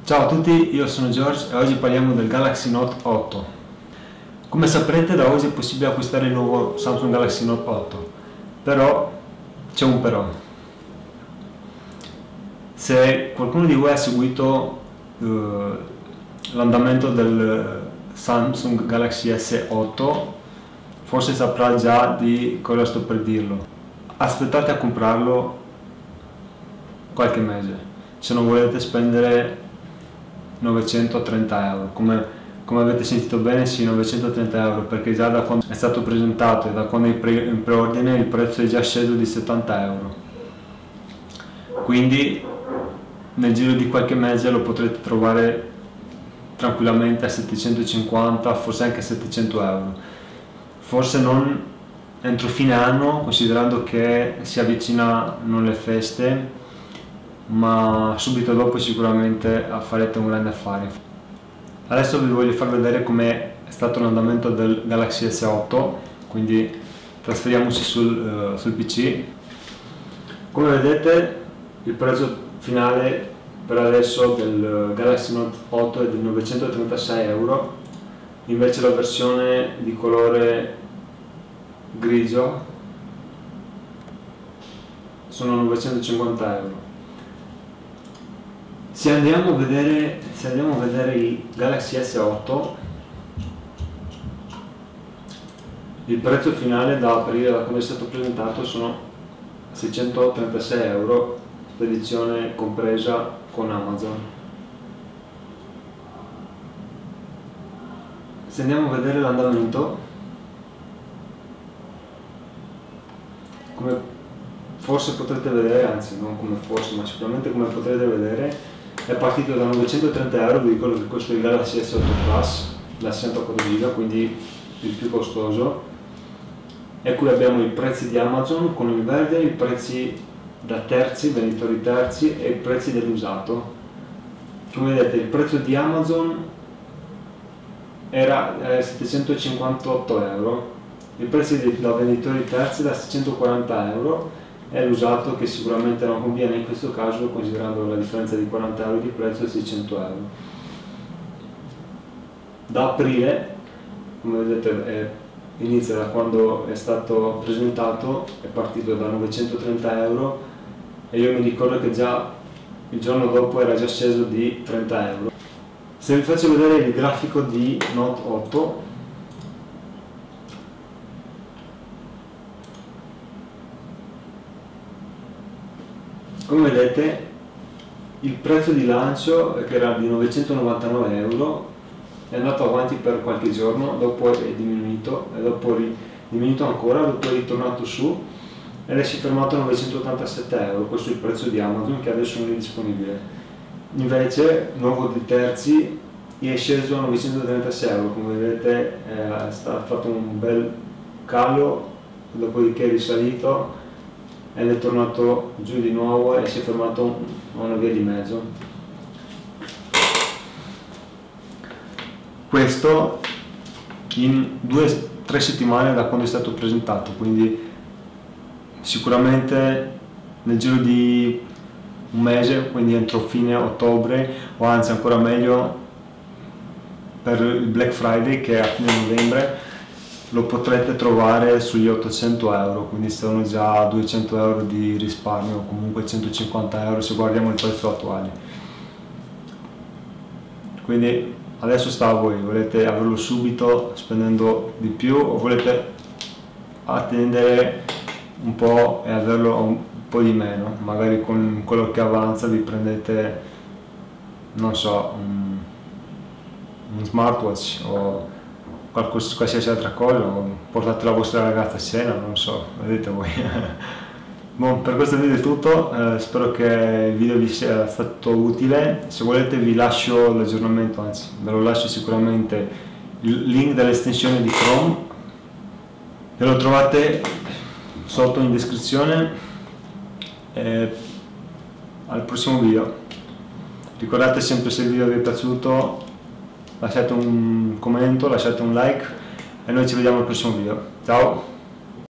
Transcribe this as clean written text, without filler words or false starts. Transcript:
Ciao a tutti, io sono George e oggi parliamo del Galaxy Note 8. Come saprete, da oggi è possibile acquistare il nuovo Samsung Galaxy Note 8, però c'è un però. Se qualcuno di voi ha seguito l'andamento del Samsung Galaxy S8, forse saprà già di cosa sto per dirlo. Aspettate a comprarlo qualche mese, se non volete spendere 930 euro. Come avete sentito bene, sì, 930 euro, perché già da quando è stato presentato e da quando è in preordine il prezzo è già sceso di 70 euro. Quindi nel giro di qualche mese lo potrete trovare tranquillamente a 750, forse anche a 700 euro. Forse non entro fine anno, considerando che si avvicinano le feste, ma subito dopo sicuramente farete un grande affare. Adesso vi voglio far vedere com'è stato l'andamento del Galaxy S8, quindi trasferiamoci sul PC. Come vedete il prezzo finale per adesso del Galaxy Note 8 è di 936 euro, invece la versione di colore grigio sono 950 euro. Se andiamo a vedere il Galaxy S8, il prezzo finale da aprire da quando è stato presentato sono 636 euro, spedizione compresa con Amazon. Se andiamo a vedere l'andamento, come forse potrete vedere, anzi non come forse, ma sicuramente come potrete vedere, è partito da 930 euro, vi ricordo che questo è il Galaxy S8 Plus da 64 GB, quindi il più costoso, e qui abbiamo i prezzi di Amazon con il verde, i prezzi da terzi, venditori terzi, e i prezzi dell'usato. Come vedete il prezzo di Amazon era 758 euro, i prezzi da venditori terzi da 640 euro, è l'usato che sicuramente non conviene in questo caso, considerando la differenza di 40 euro di prezzo e 600 euro. Da aprile, come vedete, inizia da quando è stato presentato, è partito da 930 euro e io mi ricordo che già il giorno dopo era già sceso di 30 euro. Se vi faccio vedere il grafico di Note 8, come vedete il prezzo di lancio, che era di 999 euro, è andato avanti per qualche giorno, dopo è diminuito, e dopo è diminuito ancora, dopo è ritornato su ed si è fermato a 987 euro. Questo è il prezzo di Amazon, che adesso non è disponibile. Invece nuovo di terzi è sceso a 936 euro, come vedete è fatto un bel calo, dopodiché è risalito ed è tornato giù di nuovo e si è fermato a una via di mezzo. Questo in 2-3 settimane da quando è stato presentato, quindi sicuramente nel giro di un mese, quindi entro fine ottobre, o anzi ancora meglio per il Black Friday, che è a fine novembre, lo potrete trovare sugli 800 euro, quindi sono già 200 euro di risparmio, o comunque 150 euro se guardiamo il prezzo attuale. Quindi adesso sta a voi, volete averlo subito spendendo di più o volete attendere un po' e averlo un po' di meno, magari con quello che avanza vi prendete, non so, un smartwatch o qualsiasi altra cosa, o portate la vostra ragazza a cena, non so, vedete voi. Bon, per questo video è tutto, spero che il video vi sia stato utile. Se volete vi lascio l'aggiornamento, anzi ve lo lascio sicuramente, il link dell'estensione di Chrome, che lo trovate sotto in descrizione. Al prossimo video. Ricordate sempre, se il video vi è piaciuto, lasciate un commento, lasciate un like e noi ci vediamo al prossimo video. Ciao!